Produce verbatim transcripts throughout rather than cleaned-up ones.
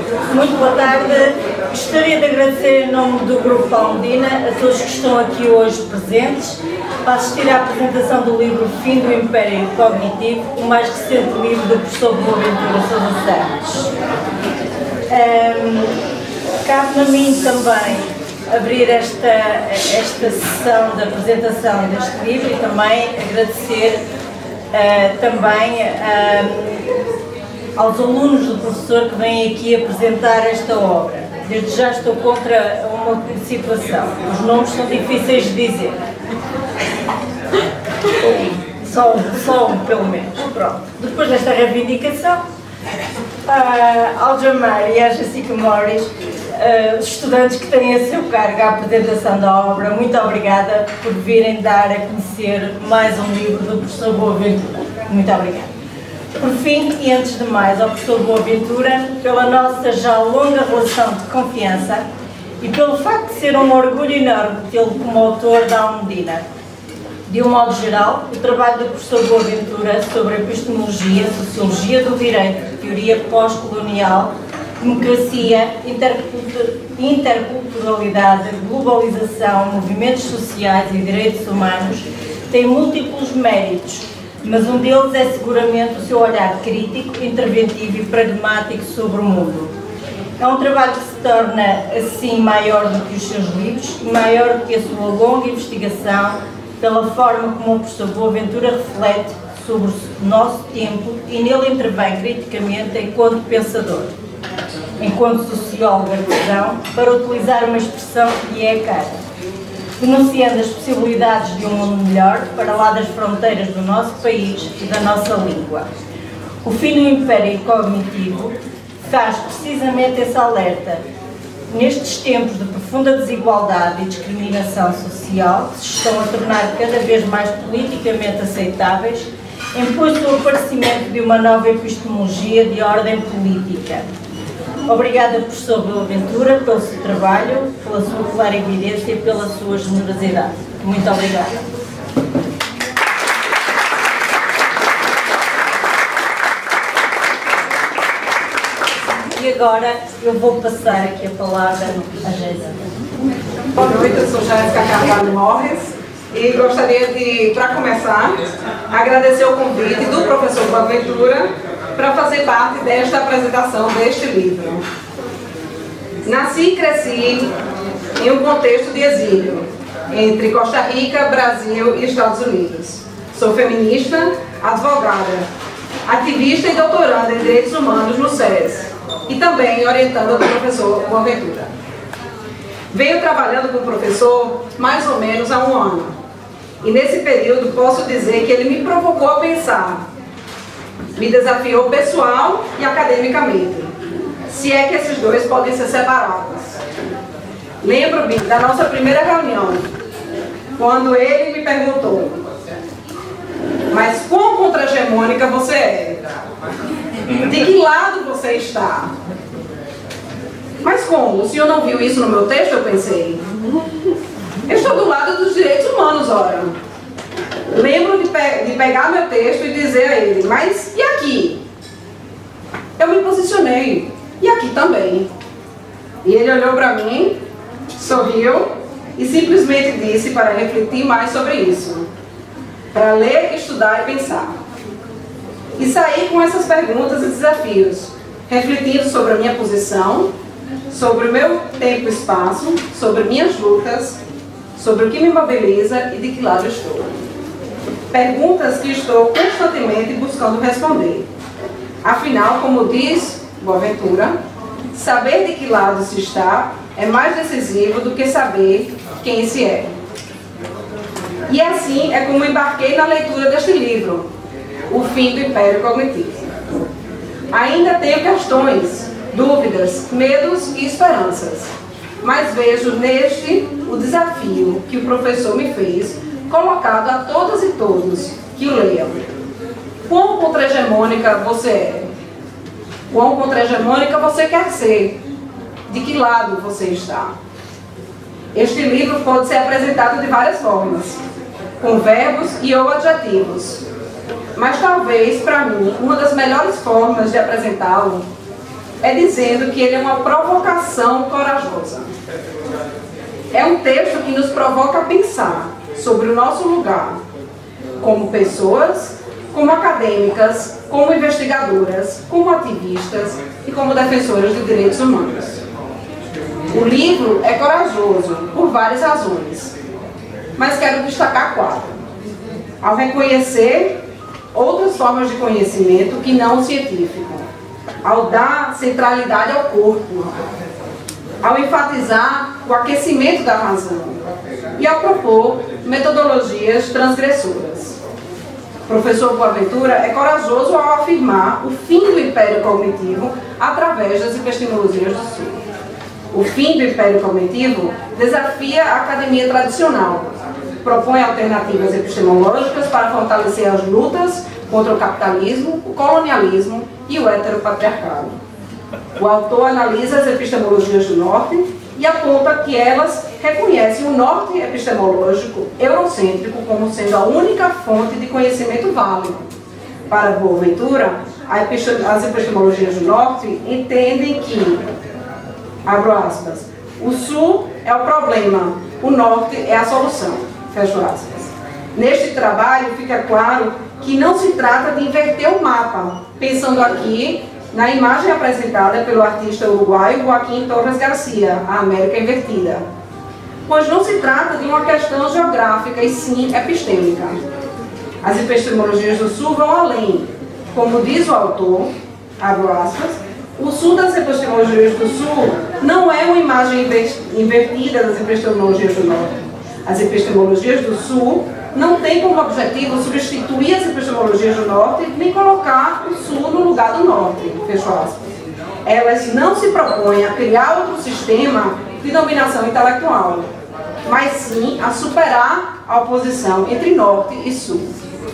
Muito boa tarde. Gostaria de agradecer em nome do Grupo Almedina a todos que estão aqui hoje presentes para assistir à apresentação do livro Fim do Império Cognitivo, o mais recente livro do professor Boaventura Sousa Santos. Um, Cabe-me a mim também abrir esta, esta sessão de apresentação deste livro e também agradecer uh, também uh, aos alunos do professor que vêm aqui apresentar esta obra. Desde já estou contra uma situação. Os nomes são difíceis de dizer. Só, só um, pelo menos. Pronto. Depois desta reivindicação, uh, ao Jamar e à Jessica Morris, uh, os estudantes que têm a seu cargo a apresentação da obra, muito obrigada por virem dar a conhecer mais um livro do professor Boaventura. Muito obrigada. Por fim, e antes de mais, ao professor Boaventura, pela nossa já longa relação de confiança e pelo facto de ser um orgulho enorme tê-lo como autor da Almedina. De um modo geral, o trabalho do professor Boaventura sobre epistemologia, sociologia do direito, teoria pós-colonial, democracia, interculturalidade, globalização, movimentos sociais e direitos humanos tem múltiplos méritos, mas um deles é seguramente o seu olhar crítico, interventivo e pragmático sobre o mundo. É um trabalho que se torna, assim, maior do que os seus livros e maior do que a sua longa investigação, pela forma como o professor Boaventura reflete sobre o nosso tempo e nele intervém criticamente enquanto pensador, enquanto sociólogo artesão, para utilizar uma expressão que lhe é cara, denunciando as possibilidades de um mundo melhor para lá das fronteiras do nosso país e da nossa língua. O Fim do Império Cognitivo faz precisamente esse alerta. Nestes tempos de profunda desigualdade e discriminação social, que se estão a tornar cada vez mais politicamente aceitáveis, impõe-se o aparecimento de uma nova epistemologia de ordem política. Obrigada, professor Boaventura, pelo seu trabalho, pela sua clara evidência e pela sua generosidade. Muito obrigada. E agora eu vou passar aqui a palavra à Jéssica. Boa noite, eu sou Jéssica Carvalho Morris e gostaria de, para começar, agradecer o convite do professor Boaventura para fazer parte desta apresentação deste livro. Nasci e cresci em um contexto de exílio entre Costa Rica, Brasil e Estados Unidos. Sou feminista, advogada, ativista e doutoranda em Direitos Humanos no SES e também orientando o professor Boaventura. Venho trabalhando com o professor mais ou menos há um ano e nesse período posso dizer que ele me provocou a pensar, me desafiou pessoal e academicamente, se é que esses dois podem ser separados. Lembro-me da nossa primeira reunião, quando ele me perguntou: mas quão contra-hegemônica você é? De que lado você está? Mas como? O senhor não viu isso no meu texto? Eu pensei. Eu estou do lado dos direitos humanos, ora. Lembro de, pe de pegar meu texto e dizer a ele: mas e aqui? Eu me posicionei. E aqui também. E ele olhou para mim, sorriu e simplesmente disse para refletir mais sobre isso. Para ler, estudar e pensar. E saí com essas perguntas e desafios, refletindo sobre a minha posição, sobre o meu tempo e espaço, sobre minhas lutas, sobre o que me mobiliza e de que lado estou. Perguntas que estou constantemente buscando responder. Afinal, como diz Boaventura, saber de que lado se está é mais decisivo do que saber quem se é. E assim é como embarquei na leitura deste livro, O Fim do Império Cognitivo. Ainda tenho questões, dúvidas, medos e esperanças, mas vejo neste o desafio que o professor me fez, colocado a todas e todos que o leiam. Quão contra-hegemônica você é? Quão contra-hegemônica você quer ser? De que lado você está? Este livro pode ser apresentado de várias formas, com verbos e ou adjetivos. Mas talvez, para mim, uma das melhores formas de apresentá-lo é dizendo que ele é uma provocação corajosa. É um texto que nos provoca a pensar sobre o nosso lugar como pessoas, como acadêmicas, como investigadoras, como ativistas e como defensoras de direitos humanos. O livro é corajoso por várias razões, mas quero destacar quatro. Ao reconhecer outras formas de conhecimento que não o científico, ao dar centralidade ao corpo, ao enfatizar o aquecimento da razão e ao propor metodologias transgressoras. O professor Boaventura é corajoso ao afirmar o fim do império cognitivo através das epistemologias do Sul. O fim do império cognitivo desafia a academia tradicional, propõe alternativas epistemológicas para fortalecer as lutas contra o capitalismo, o colonialismo e o heteropatriarcado. O autor analisa as epistemologias do Norte e aponta que elas reconhecem o Norte epistemológico eurocêntrico como sendo a única fonte de conhecimento válido. Para Boaventura, as epistemologias do Norte entendem que, abro aspas, o Sul é o problema, o Norte é a solução, fecho aspas. Neste trabalho fica claro que não se trata de inverter o mapa, pensando aqui na imagem apresentada pelo artista uruguaio Joaquim Torres Garcia, a América Invertida. Pois não se trata de uma questão geográfica, e sim epistêmica. As epistemologias do Sul vão além. Como diz o autor, abro aspas, o Sul das epistemologias do Sul não é uma imagem invertida das epistemologias do Norte. As epistemologias do Sul não têm como objetivo substituir as epistemologias do Norte, nem colocar o Sul no lugar do Norte, fecho aspas. Elas não se propõem a criar outro sistema de dominação intelectual, mas sim a superar a oposição entre Norte e Sul.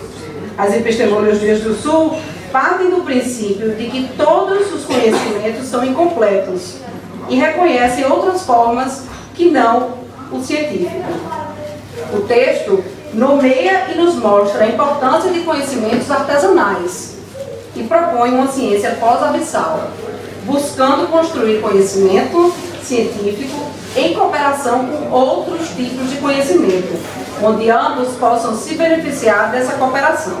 As epistemologias do Sul partem do princípio de que todos os conhecimentos são incompletos e reconhecem outras formas que não o científico. O texto nomeia e nos mostra a importância de conhecimentos artesanais e propõe uma ciência pós-abissal, buscando construir conhecimento científico em cooperação com outros tipos de conhecimento, onde ambos possam se beneficiar dessa cooperação.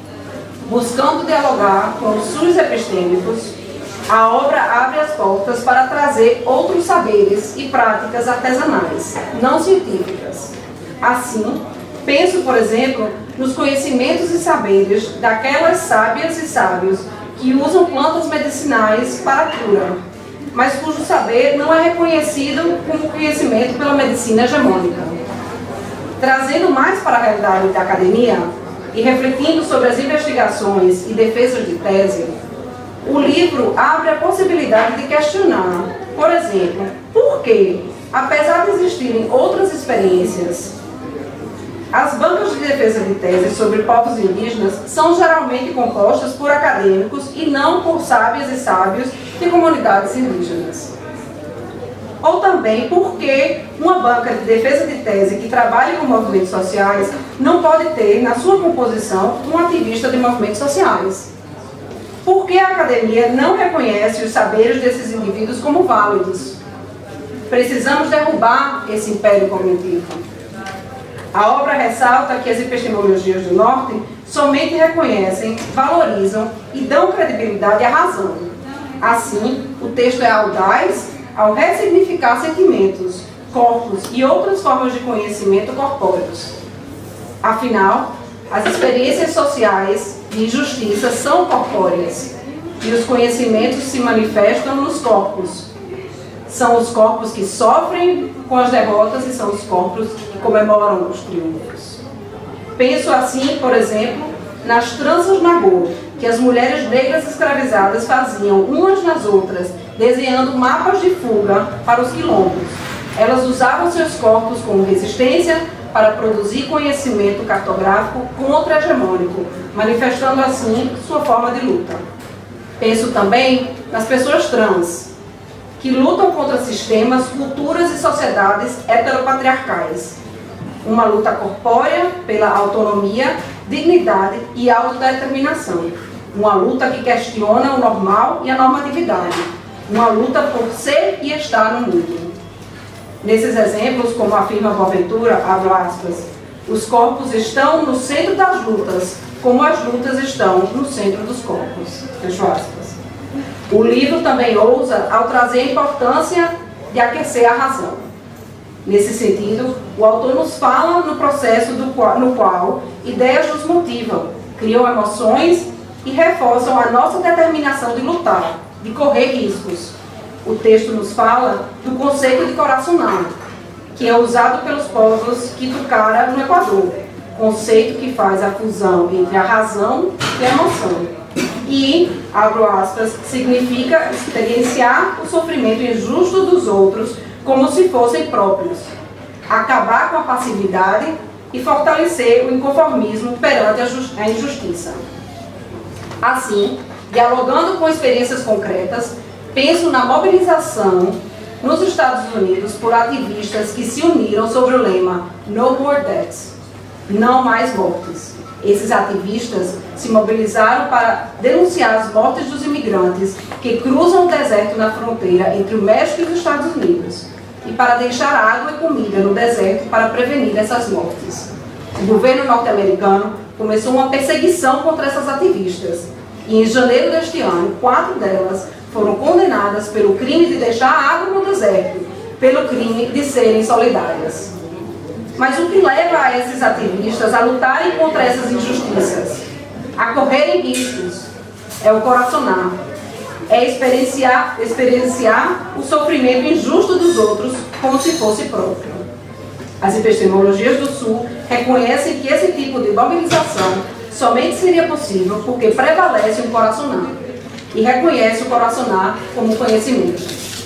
Buscando dialogar com os sus epistêmicos, a obra abre as portas para trazer outros saberes e práticas artesanais, não científicas. Assim, penso, por exemplo, nos conhecimentos e saberes daquelas sábias e sábios que usam plantas medicinais para a cura, mas cujo saber não é reconhecido como conhecimento pela medicina hegemônica. Trazendo mais para a realidade da academia e refletindo sobre as investigações e defesas de tese, o livro abre a possibilidade de questionar, por exemplo, por que, apesar de existirem outras experiências, as bancas de defesa de tese sobre povos indígenas são geralmente compostas por acadêmicos e não por sábias e sábios de comunidades indígenas. Ou também porque uma banca de defesa de tese que trabalha com movimentos sociais não pode ter na sua composição um ativista de movimentos sociais. Porque a academia não reconhece os saberes desses indivíduos como válidos. Precisamos derrubar esse império cognitivo. A obra ressalta que as epistemologias do Norte somente reconhecem, valorizam e dão credibilidade à razão. Assim, o texto é audaz ao ressignificar sentimentos, corpos e outras formas de conhecimento corpóreos. Afinal, as experiências sociais de injustiça são corpóreas e os conhecimentos se manifestam nos corpos. São os corpos que sofrem com as derrotas e são os corpos que comemoram os triunfos. Penso assim, por exemplo, nas tranças nagô, que as mulheres negras escravizadas faziam umas nas outras, desenhando mapas de fuga para os quilombos. Elas usavam seus corpos como resistência para produzir conhecimento cartográfico contra-hegemônico, manifestando assim sua forma de luta. Penso também nas pessoas trans, que lutam contra sistemas, culturas e sociedades heteropatriarcais. Uma luta corpórea pela autonomia, dignidade e autodeterminação. Uma luta que questiona o normal e a normatividade. uma luta por ser e estar no mundo. Nesses exemplos, como afirma Boaventura, abro aspas, os corpos estão no centro das lutas, como as lutas estão no centro dos corpos. Fecho aspas. O livro também ousa ao trazer a importância de aquecer a razão. Nesse sentido, o autor nos fala no processo do qual, no qual ideias nos motivam, criam emoções e reforçam a nossa determinação de lutar, de correr riscos. O texto nos fala do conceito de coraçonal, que é usado pelos povos Quitucara no Equador, conceito que faz a fusão entre a razão e a emoção. E, abro aspas, significa experienciar o sofrimento injusto dos outros como se fossem próprios, acabar com a passividade e fortalecer o inconformismo perante a injustiça. Assim, dialogando com experiências concretas, penso na mobilização nos Estados Unidos por ativistas que se uniram sobre o lema No More Deaths, não mais mortes. Esses ativistas se mobilizaram para denunciar as mortes dos imigrantes que cruzam o deserto na fronteira entre o México e os Estados Unidos e para deixar água e comida no deserto para prevenir essas mortes. O governo norte-americano começou uma perseguição contra essas ativistas e em janeiro deste ano, quatro delas foram condenadas pelo crime de deixar água no deserto, pelo crime de serem solidárias. Mas o que leva a esses ativistas a lutarem contra essas injustiças, a correrem riscos, é o coracionar, é experienciar, experienciar o sofrimento injusto dos outros como se fosse próprio. As epistemologias do Sul reconhecem que esse tipo de mobilização somente seria possível porque prevalece o coracionar e reconhece o coracionar como conhecimento.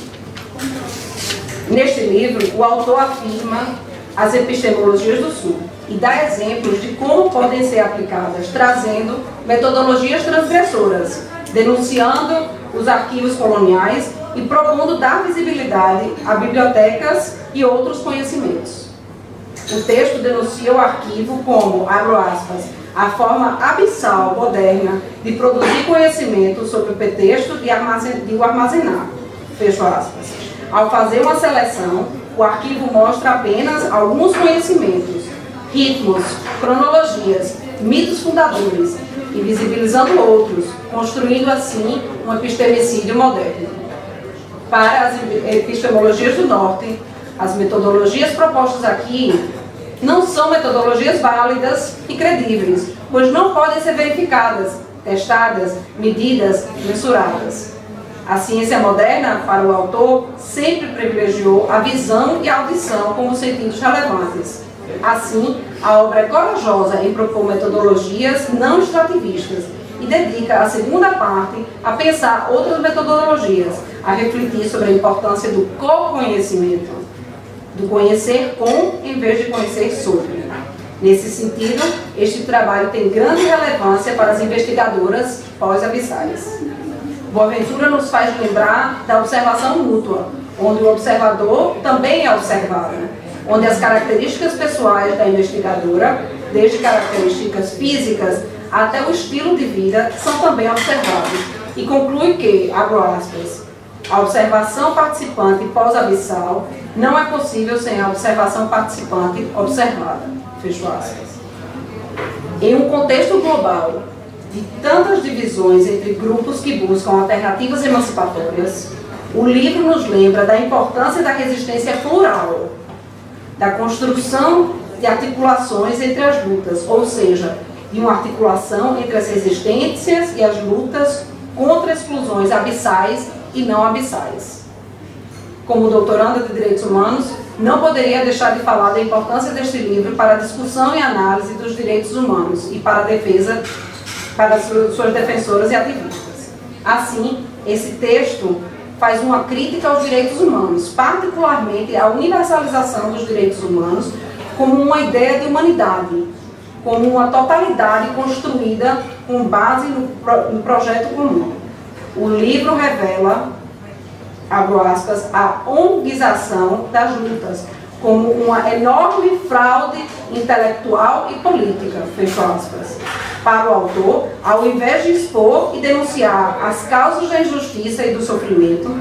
Neste livro, o autor afirma as epistemologias do Sul e dá exemplos de como podem ser aplicadas, trazendo metodologias transgressoras, denunciando os arquivos coloniais e propondo dar visibilidade a bibliotecas e outros conhecimentos. O texto denuncia o arquivo como, abro aspas, a forma abissal moderna de produzir conhecimento sobre o pretexto de, armazen de o armazenar, fecho aspas. Ao fazer uma seleção, o arquivo mostra apenas alguns conhecimentos, ritmos, cronologias, mitos fundadores, e visibilizando outros, construindo assim um epistemicídio moderno. Para as epistemologias do Norte, as metodologias propostas aqui não são metodologias válidas e credíveis, pois não podem ser verificadas, testadas, medidas, mensuradas. A ciência moderna, para o autor, sempre privilegiou a visão e a audição como sentidos relevantes. Assim, a obra é corajosa em propor metodologias não extrativistas e dedica a segunda parte a pensar outras metodologias, a refletir sobre a importância do co-conhecimento, do conhecer com em vez de conhecer sobre. Nesse sentido, este trabalho tem grande relevância para as investigadoras pós-abissais. Boaventura nos faz lembrar da observação mútua, onde o observador também é observado, onde as características pessoais da investigadora, desde características físicas até o estilo de vida, são também observados. E conclui que, abro aspas, a observação participante pós-abissal não é possível sem a observação participante observada, fecho aspas. Em um contexto global de tantas divisões entre grupos que buscam alternativas emancipatórias, o livro nos lembra da importância da resistência plural, da construção de articulações entre as lutas, ou seja, de uma articulação entre as resistências e as lutas contra exclusões abissais e não abissais. Como doutoranda de Direitos Humanos, não poderia deixar de falar da importância deste livro para a discussão e análise dos direitos humanos e para a defesa, para suas defensoras e ativistas. Assim, esse texto faz uma crítica aos direitos humanos, particularmente à universalização dos direitos humanos como uma ideia de humanidade, como uma totalidade construída com base no, pro, no projeto comum. O livro revela, abro aspas, a onguização das lutas, como uma enorme fraude intelectual e política, fecho aspas. Para o autor, ao invés de expor e denunciar as causas da injustiça e do sofrimento,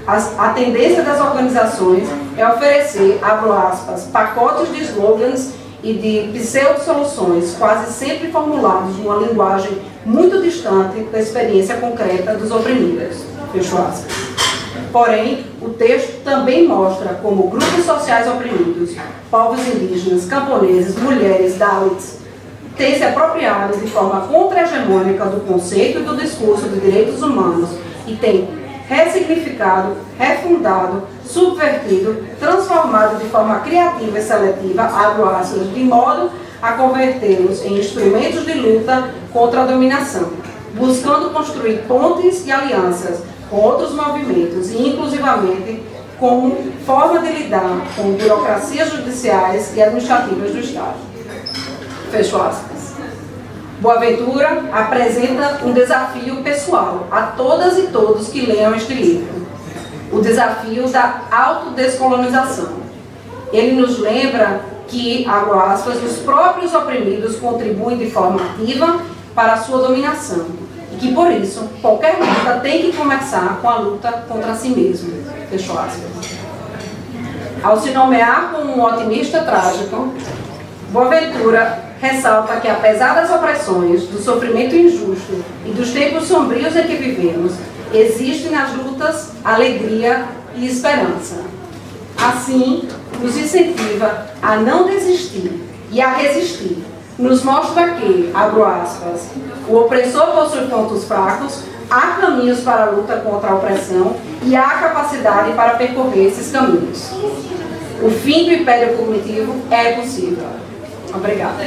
As, a tendência das organizações é oferecer, abro aspas, pacotes de slogans e de pseudo-soluções, quase sempre formulados numa linguagem muito distante da experiência concreta dos oprimidos. Fecho aspas. Porém, o texto também mostra como grupos sociais oprimidos, povos indígenas, camponeses, mulheres, dalits, têm se apropriado de forma contra-hegemônica do conceito e do discurso de direitos humanos e têm ressignificado, refundado, subvertido, transformado de forma criativa e seletiva, abro aspas, de modo a convertê-los em instrumentos de luta contra a dominação, buscando construir pontes e alianças com outros movimentos e, inclusivamente, como forma de lidar com burocracias judiciais e administrativas do Estado. Fecho aspas. Boaventura apresenta um desafio pessoal a todas e todos que leiam este livro, o desafio da autodescolonização. Ele nos lembra que, abro aspas, os próprios oprimidos contribuem de forma ativa para a sua dominação e que, por isso, qualquer luta tem que começar com a luta contra si mesmo. Fecho aspas. Ao se nomear como um otimista trágico, Boaventura ressalta que, apesar das opressões, do sofrimento injusto e dos tempos sombrios em que vivemos, existe nas lutas alegria e esperança. Assim, nos incentiva a não desistir e a resistir. Nos mostra que, abro aspas, o opressor possui pontos fracos, há caminhos para a luta contra a opressão e há capacidade para percorrer esses caminhos. O fim do Império Cognitivo é possível. Obrigada.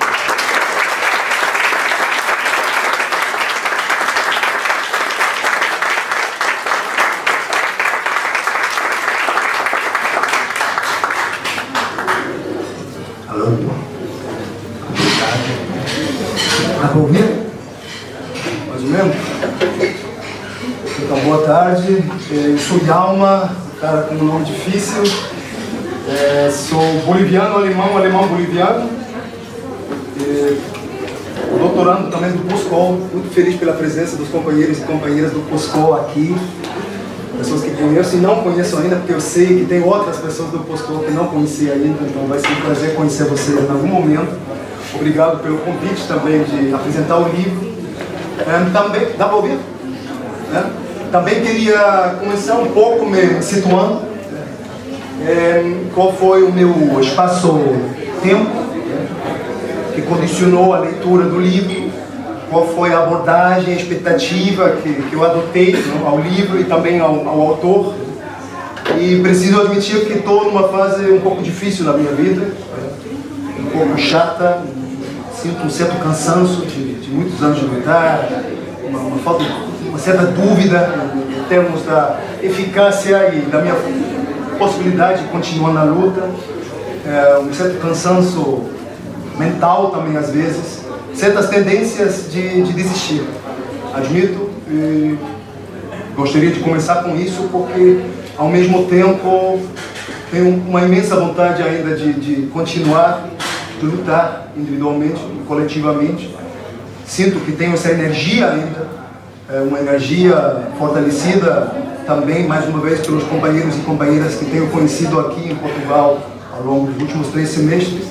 Alô? Dá para ouvir? Mais ou menos? Então, boa tarde. Eu sou Yalma, cara com um nome difícil. É, sou boliviano, alemão, alemão boliviano. É, doutorando também do PUSCOL. Muito feliz pela presença dos companheiros e companheiras do PUSCOL aqui. Pessoas que conheço e não conheço ainda, porque eu sei que tem outras pessoas do PUSCOL que não conheci ainda, então vai ser um prazer conhecer vocês em algum momento. Obrigado pelo convite também de apresentar o livro. É, também, dá para ouvir? É, também queria começar um pouco me situando. É, qual foi o meu espaço-tempo que condicionou a leitura do livro, qual foi a abordagem, a expectativa que, que eu adotei, né, ao livro e também ao, ao autor. E preciso admitir que estou numa fase um pouco difícil na minha vida, um pouco chata, sinto um certo cansaço de, de muitos anos de lutar, uma, uma, falta, uma certa dúvida em termos da eficácia e da minha possibilidade de continuar na luta, é, um certo cansaço mental também às vezes, certas tendências de, de desistir. Admito e gostaria de começar com isso porque ao mesmo tempo tenho uma imensa vontade ainda de, de continuar, de lutar individualmente e coletivamente. Sinto que tenho essa energia ainda, é, uma energia fortalecida também, mais uma vez, pelos companheiros e companheiras que tenho conhecido aqui em Portugal ao longo dos últimos três semestres.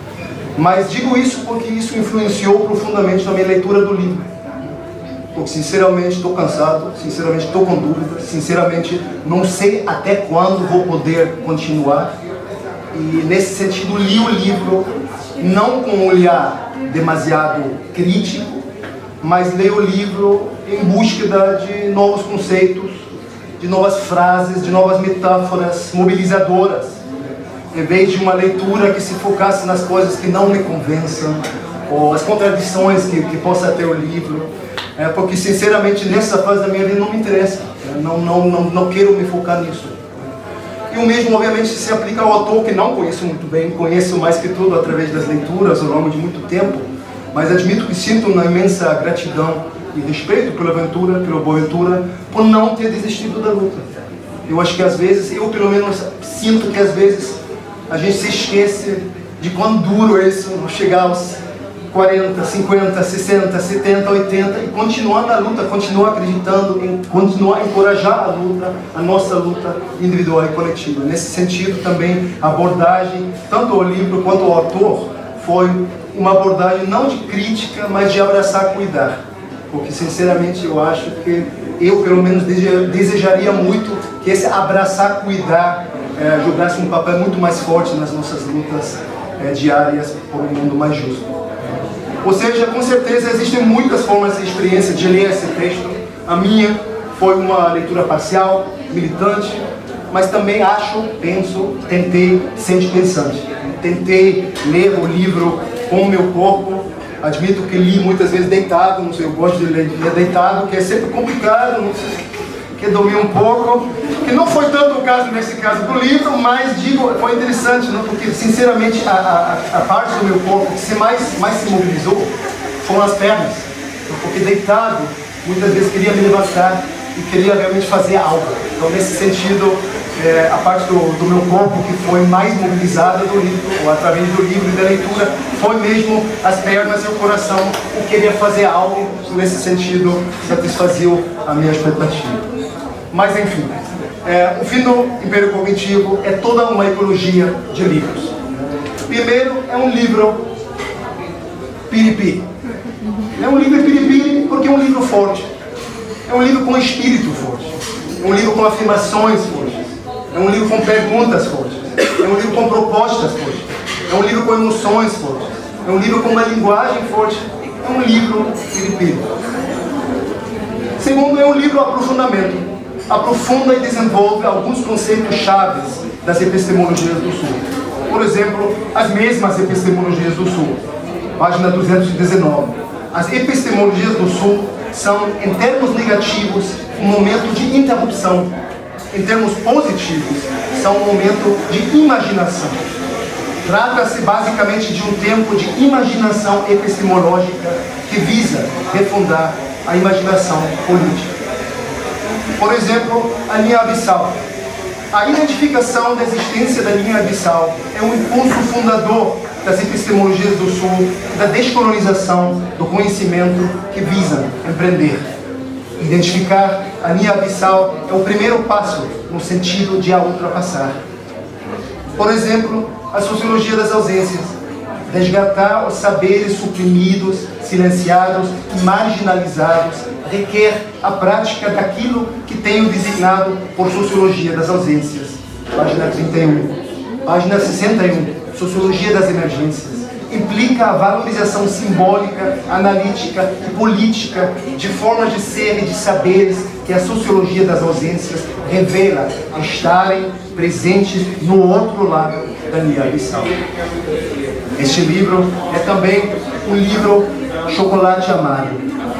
Mas digo isso porque isso influenciou profundamente na minha leitura do livro. Porque, sinceramente, estou cansado, sinceramente, estou com dúvidas, sinceramente, não sei até quando vou poder continuar. E, nesse sentido, li o livro não com um olhar demasiado crítico, mas li o livro em búsqueda de novos conceitos, de novas frases, de novas metáforas mobilizadoras, em vez de uma leitura que se focasse nas coisas que não me convençam, ou as contradições que, que possa ter o livro, é, porque sinceramente nessa fase da minha vida não me interessa, é, não, não, não, não quero me focar nisso. E o mesmo obviamente se aplica ao autor que não conheço muito bem, conheço mais que tudo através das leituras ao longo de muito tempo, mas admito que sinto uma imensa gratidão e respeito pela aventura, pela Boaventura, por não ter desistido da luta. Eu acho que às vezes, eu pelo menos sinto que às vezes a gente se esquece de quão duro é isso, não chegar aos, quarenta, cinquenta, sessenta, setenta, oitenta e continuar na luta, continuar acreditando, em, continuar a encorajar a luta, a nossa luta individual e coletiva. Nesse sentido também a abordagem, tanto o livro quanto o autor, foi uma abordagem não de crítica, mas de abraçar, cuidar. Porque sinceramente eu acho que eu pelo menos desejaria muito que esse abraçar, cuidar, é, jogasse um papel muito mais forte nas nossas lutas é, diárias por um mundo mais justo. Ou seja, com certeza existem muitas formas de experiência de ler esse texto. A minha foi uma leitura parcial, militante, mas também acho, penso, tentei, sente pensante. Tentei ler o livro com o meu corpo. Admito que li muitas vezes deitado, não sei, eu gosto de ler deitado, que é sempre complicado, não sei, que dormir um pouco, que não foi tanto o caso nesse caso do livro, mas digo, foi interessante, não? Porque sinceramente a, a, a parte do meu corpo que se mais, mais se mobilizou foram as pernas, porque deitado muitas vezes queria me levantar e queria realmente fazer algo. Então nesse sentido, é, a parte do, do meu corpo que foi mais mobilizada do livro, ou através do livro e da leitura, foi mesmo as pernas e o coração, o queria fazer algo, nesse sentido satisfazia a minha expectativa. Mas enfim, é, o fim do Império Cognitivo é toda uma ecologia de livros. Primeiro, é um livro piripiri. É um livro piripiri porque é um livro forte. É um livro com espírito forte. É um livro com afirmações fortes. É um livro com perguntas fortes. É um livro com propostas fortes. É um livro com emoções fortes. É um livro com uma linguagem forte. É um livro piripiri. Segundo, é um livro aprofundamento. Aprofunda e desenvolve alguns conceitos chaves das epistemologias do Sul. Por exemplo, as mesmas epistemologias do Sul. Página duzentos e dezenove. As epistemologias do Sul são, em termos negativos, um momento de interrupção. Em termos positivos, são um momento de imaginação. Trata-se basicamente de um tempo de imaginação epistemológica que visa refundar a imaginação política. Por exemplo, a linha abissal. A identificação da existência da linha abissal é um impulso fundador das epistemologias do Sul, da descolonização do conhecimento que visam empreender. Identificar a linha abissal é o primeiro passo no sentido de a ultrapassar. Por exemplo, a sociologia das ausências. Resgatar os saberes suprimidos, silenciados e marginalizados requer a prática daquilo que tenho designado por sociologia das ausências. Página trinta e um. Página sessenta e um. Sociologia das emergências. Implica a valorização simbólica, analítica e política de formas de ser e de saberes que a sociologia das ausências revela estarem presentes no outro lado da linha abissal. Este livro é também um livro chocolate amargo.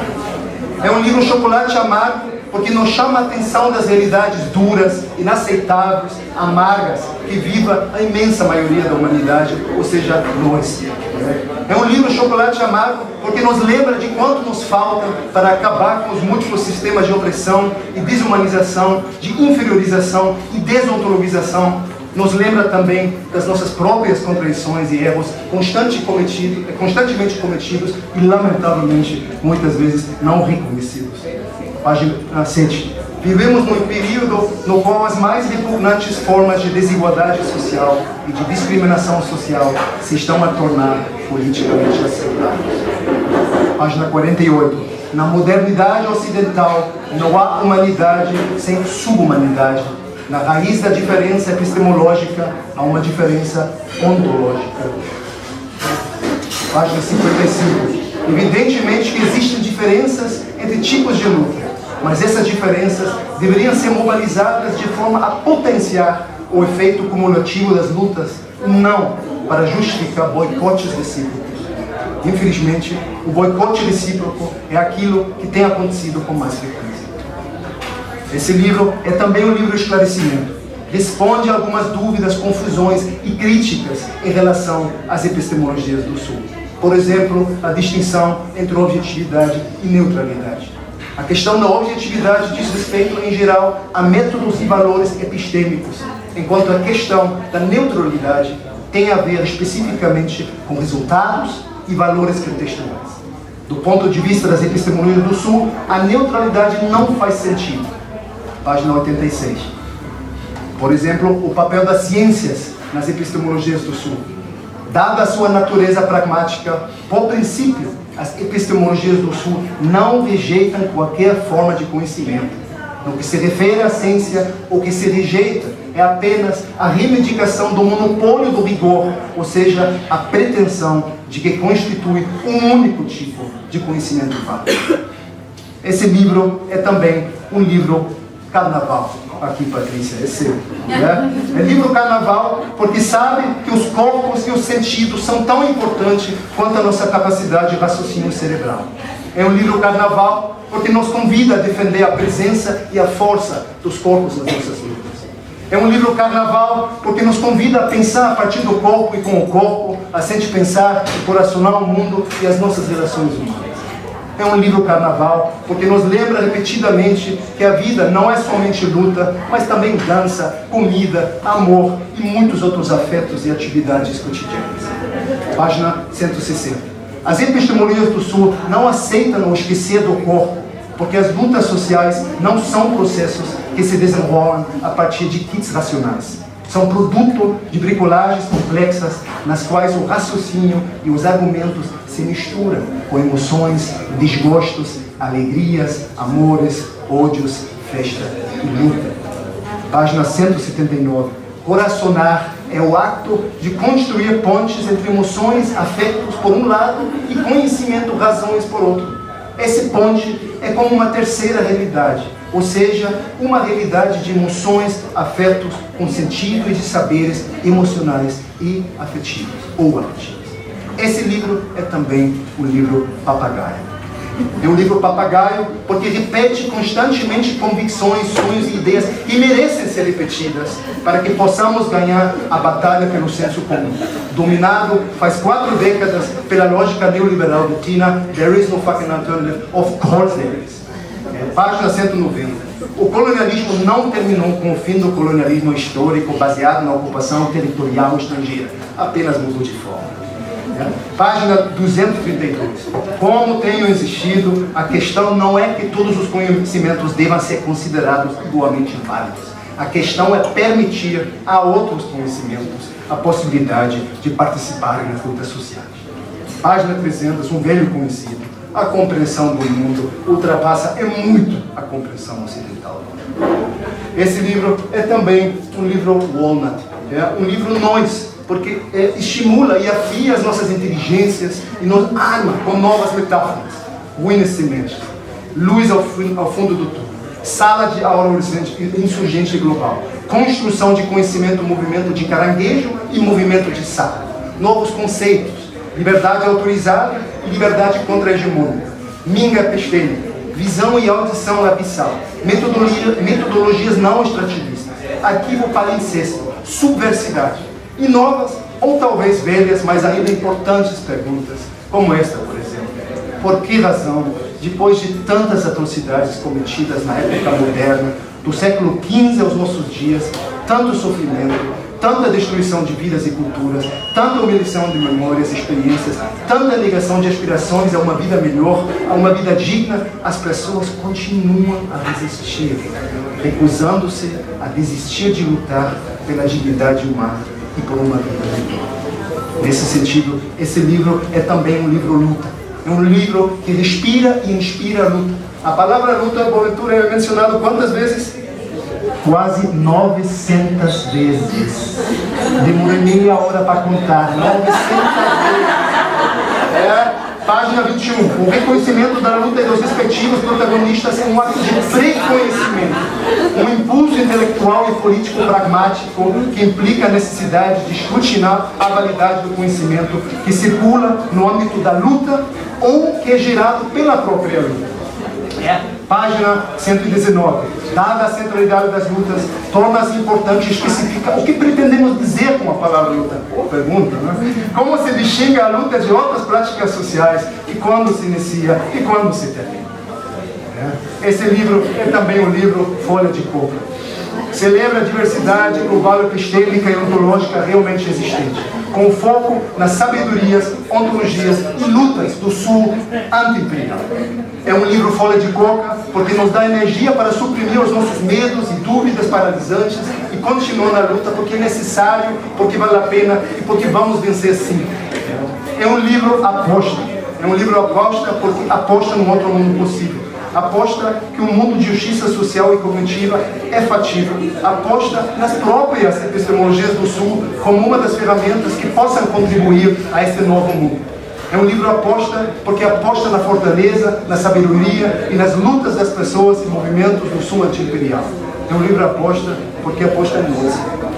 É um livro chocolate amargo porque nos chama a atenção das realidades duras, inaceitáveis, amargas, que viva a imensa maioria da humanidade, ou seja, nós. É um livro chocolate amargo porque nos lembra de quanto nos falta para acabar com os múltiplos sistemas de opressão e desumanização, de inferiorização e desontologização. Nos lembra também das nossas próprias contradições e erros constante cometido, constantemente cometidos e, lamentavelmente, muitas vezes não reconhecidos. Página sete. Vivemos num período no qual as mais repugnantes formas de desigualdade social e de discriminação social se estão a tornar politicamente aceitáveis. Página quarenta e oito. Na modernidade ocidental não há humanidade sem subhumanidade. Na raiz da diferença epistemológica há uma diferença ontológica. Página cinquenta e cinco. Evidentemente que existem diferenças entre tipos de luta, mas essas diferenças deveriam ser mobilizadas de forma a potenciar o efeito cumulativo das lutas, não para justificar boicotes recíprocos. Infelizmente, o boicote recíproco é aquilo que tem acontecido com mais frequência. Esse livro é também um livro de esclarecimento. Responde a algumas dúvidas, confusões e críticas em relação às epistemologias do Sul. Por exemplo, a distinção entre objetividade e neutralidade. A questão da objetividade diz respeito, em geral, a métodos e valores epistêmicos, enquanto a questão da neutralidade tem a ver especificamente com resultados, e valores pretextuais. Do ponto de vista das epistemologias do Sul, a neutralidade não faz sentido. Página oitenta e seis. Por exemplo, o papel das ciências nas epistemologias do Sul. Dada a sua natureza pragmática, por princípio, as epistemologias do Sul não rejeitam qualquer forma de conhecimento. No que se refere à ciência, o que se rejeita é apenas a reivindicação do monopólio do rigor, ou seja, a pretensão de que constitui um único tipo de conhecimento válido. Esse livro é também um livro carnaval. Aqui, Patrícia, é seu. Né? É livro carnaval porque sabe que os corpos e os sentidos são tão importantes quanto a nossa capacidade de raciocínio cerebral. É um livro carnaval porque nos convida a defender a presença e a força dos corpos nas nossas lutas. É um livro carnaval porque nos convida a pensar a partir do corpo e com o corpo, a gente pensar e coracionar o mundo e as nossas relações humanas. É um livro carnaval porque nos lembra repetidamente que a vida não é somente luta, mas também dança, comida, amor e muitos outros afetos e atividades cotidianas. Página cento e sessenta. As epistemologias do Sul não aceitam o esquecer do corpo, porque as lutas sociais não são processos que se desenrolam a partir de kits racionais. São produto de bricolagens complexas nas quais o raciocínio e os argumentos se misturam com emoções, desgostos, alegrias, amores, ódios, festa e luta. Página cento e setenta e nove. Coracionar é o acto de construir pontes entre emoções, afetos por um lado e conhecimento, razões por outro. Esse ponte é como uma terceira realidade, ou seja, uma realidade de emoções, afetos, com sentido e de saberes emocionais e afetivos, ou afetivos. Esse livro é também um livro papagaio. É um livro papagaio porque repete constantemente convicções, sonhos e ideias que merecem ser repetidas para que possamos ganhar a batalha pelo senso comum. Dominado faz quatro décadas pela lógica neoliberal do Tina, there is no fucking alternative, of course there is. É, página cento e noventa. O colonialismo não terminou com o fim do colonialismo histórico baseado na ocupação territorial estrangeira, apenas mudou de forma. É. Página duzentos e trinta e dois. Como tenham existido, a questão não é que todos os conhecimentos devam ser considerados igualmente válidos. A questão é permitir a outros conhecimentos a possibilidade de participarem nas lutas sociais. Página trezentos, um velho conhecido. A compreensão do mundo ultrapassa é muito a compreensão ocidental. Esse livro é também um livro Walnut, é um livro nós, porque é, estimula e afia as nossas inteligências e nos arma com novas metáforas. Ruínas sementes, luz ao, ao fundo do túnel, sala de aula insurgente global, construção de conhecimento, movimento de caranguejo e movimento de sapo, novos conceitos, liberdade autorizada e liberdade contra-hegemônica, minga pestênica, visão e audição labissal, metodologia, metodologias não extrativistas, arquivo palimpsesto, subversidade, e novas, ou talvez velhas, mas ainda importantes perguntas, como esta, por exemplo. Por que razão, depois de tantas atrocidades cometidas na época moderna, do século quinze aos nossos dias, tanto sofrimento, tanta destruição de vidas e culturas, tanta humilhação de memórias e experiências, tanta negação de aspirações a uma vida melhor, a uma vida digna, as pessoas continuam a resistir, recusando-se a desistir de lutar pela dignidade humana e por uma vida melhor. Nesse sentido, esse livro é também um livro luta. É um livro que respira e inspira a luta. A palavra luta, porventura, é mencionada quantas vezes? Quase novecentas vezes. Demorei meia hora para contar. novecentas vezes. É. Página vinte e um. O reconhecimento da luta dos respectivos protagonistas é um ato de preconhecimento. Um impulso intelectual e político pragmático que implica a necessidade de escrutinar a validade do conhecimento que circula no âmbito da luta ou que é gerado pela própria luta. É. Página cento e dezenove. Dada a centralidade das lutas, torna-se importante especificar o que pretendemos dizer com a palavra luta. Boa pergunta, né? Como se distingue a luta de outras práticas sociais e quando se inicia e quando se termina. É. Esse livro é também um livro folha de copa. Celebra a diversidade global, epistêmica e ontológica realmente existente. com foco nas sabedorias, ontologias e lutas do Sul anti-imperial. É um livro folha de coca, porque nos dá energia para suprimir os nossos medos e dúvidas paralisantes e continuar na luta porque é necessário, porque vale a pena e porque vamos vencer sim. É um livro aposta. É um livro aposta porque aposta num outro mundo possível. Aposta que o mundo de justiça social e cognitiva é factível. Aposta nas próprias epistemologias do Sul como uma das ferramentas que possam contribuir a este novo mundo. É um livro aposta porque aposta na fortaleza, na sabedoria e nas lutas das pessoas e movimentos do Sul anti-imperial. É um livro aposta porque aposta em nós.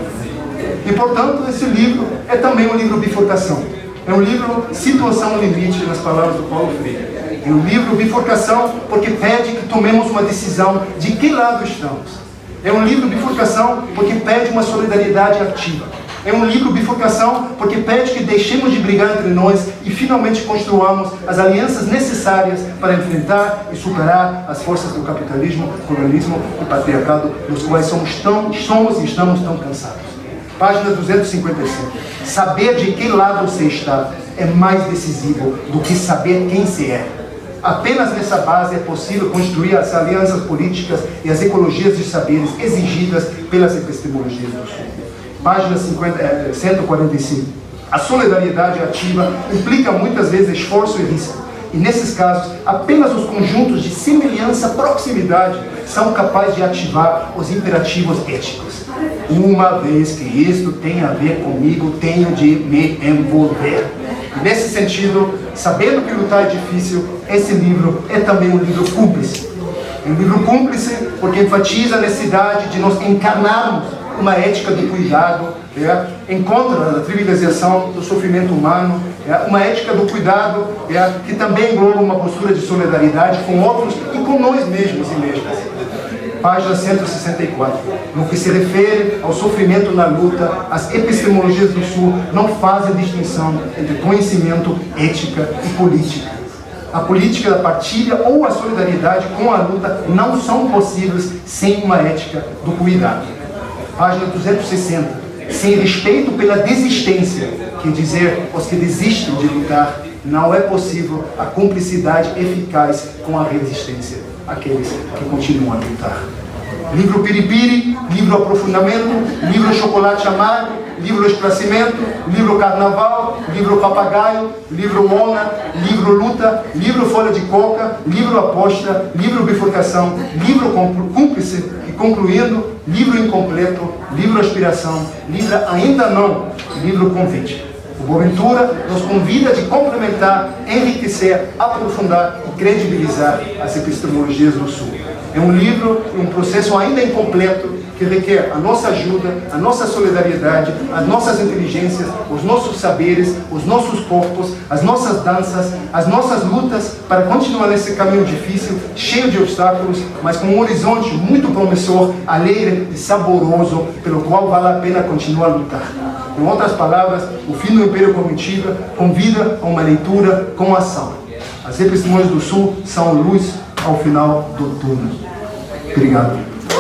E, portanto, esse livro é também um livro bifurcação. É um livro situação limite, nas palavras do Paulo Freire. É um livro bifurcação porque pede que tomemos uma decisão de que lado estamos. É um livro bifurcação porque pede uma solidariedade ativa. É um livro bifurcação porque pede que deixemos de brigar entre nós e finalmente construamos as alianças necessárias para enfrentar e superar as forças do capitalismo, colonialismo e patriarcado, dos quais somos, tão, somos e estamos tão cansados. Página duzentos e cinquenta e cinco. Saber de que lado você está é mais decisivo do que saber quem você é. Apenas nessa base é possível construir as alianças políticas e as ecologias de saberes exigidas pelas epistemologias do Sul. Página cinquenta, cento e quarenta e cinco. A solidariedade ativa implica muitas vezes esforço e risco. E nesses casos, apenas os conjuntos de semelhança, proximidade, são capazes de ativar os imperativos éticos. Uma vez que isto tem a ver comigo, tenho de me envolver. E nesse sentido, sabendo que lutar é difícil, esse livro é também um livro cúmplice. É um livro cúmplice porque enfatiza a necessidade de nós encarnarmos uma ética do cuidado, é, em contra da trivialização do sofrimento humano, é, uma ética do cuidado é, que também engloba uma postura de solidariedade com outros e com nós mesmos e mesmas. Página cento e sessenta e quatro. No que se refere ao sofrimento na luta, as epistemologias do Sul não fazem distinção entre conhecimento, ética e política. A política da partilha ou a solidariedade com a luta não são possíveis sem uma ética do cuidado. Página duzentos e sessenta. Sem respeito pela desistência, quer dizer, os que desistem de lutar, não é possível a cumplicidade eficaz com a resistência, aqueles que continuam a lutar. Livro Piripiri, livro Aprofundamento, livro Chocolate Amargo, livro Esclarecimento, livro Carnaval, livro Papagaio, livro Ona, livro Luta, livro Folha de Coca, livro Aposta, livro Bifurcação, livro Cúmplice e, concluindo, livro Incompleto, livro Aspiração, livro Ainda Não, livro Convite. O Boaventura nos convida de complementar, enriquecer, aprofundar e credibilizar as epistemologias do Sul. É um livro e um processo ainda incompleto que requer a nossa ajuda, a nossa solidariedade, as nossas inteligências, os nossos saberes, os nossos corpos, as nossas danças, as nossas lutas para continuar nesse caminho difícil, cheio de obstáculos, mas com um horizonte muito promissor, alegre e saboroso, pelo qual vale a pena continuar a lutar. Em outras palavras, o fim do Império Cognitivo convida a uma leitura com ação. As epistemologias do Sul são luz ao final do túnel. Obrigado.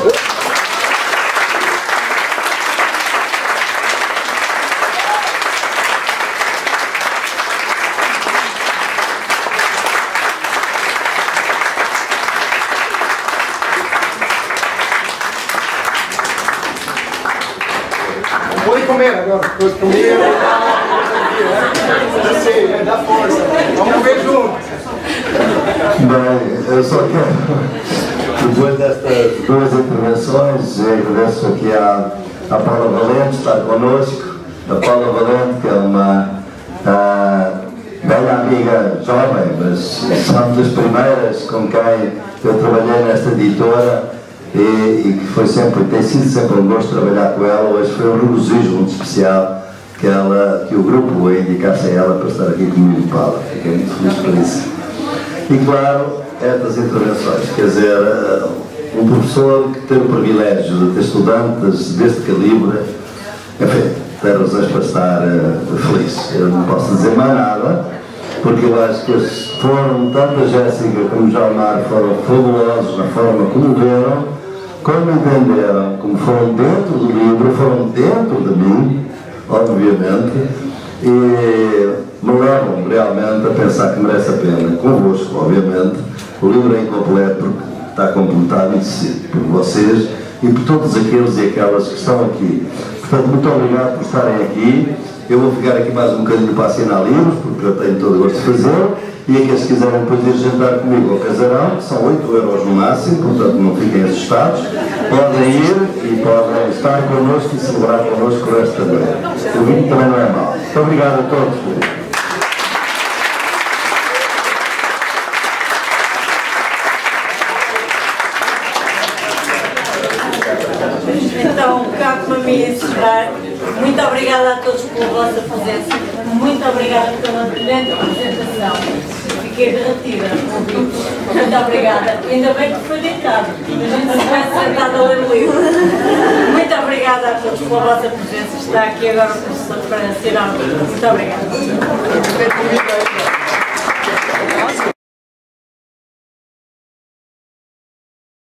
Pode comer agora. Pode comer. Eu sei, é da força. Vamos comer juntos. Bem, eu só quero, depois destas duas intervenções, eu agradeço aqui à, à Paula Valente, estar connosco. A Paula Valente, que é uma a, velha amiga jovem, mas são das primeiras com quem eu trabalhei nesta editora e, e que foi sempre, tem sido sempre um gosto trabalhar com ela. Hoje foi um regozijo muito especial que, ela, que o grupo indicasse a ela para estar aqui comigo, Paula. Fiquei muito feliz por isso. E claro, estas intervenções, quer dizer, um professor que tem o privilégio de ter estudantes deste calibre, enfim, tem razões para estar uh, feliz. Eu não posso dizer mais nada, porque eu acho que eles foram, tanto a Jéssica como o Jalmar, foram fabulosos na forma como viram, como entenderam, como foram dentro do livro, foram dentro de mim, obviamente, e me levam realmente a pensar que merece a pena, convosco, obviamente. O livro é incompleto porque está completado por vocês e por todos aqueles e aquelas que estão aqui. Portanto, muito obrigado por estarem aqui. Eu vou ficar aqui mais um bocadinho para assinar livros, porque eu tenho todo o gosto de fazer. E aqueles que quiserem depois ir jantar comigo ao casarão, que são oito euros no máximo, portanto não fiquem assustados, podem ir e podem estar connosco e celebrar connosco o resto também. O vinho também não é mau. Muito obrigado a todos. Então, cabe-me a mim encerrar. Muito obrigada a todos pela vossa presença. Muito obrigada pela brilhante apresentação. Fiquei derretida. Muito obrigada. Ainda bem que foi deitado. A gente se vai sentado a ler o livro. Muito obrigada a todos pela vossa presença. Está aqui agora o professor para ensinar. Muito obrigada.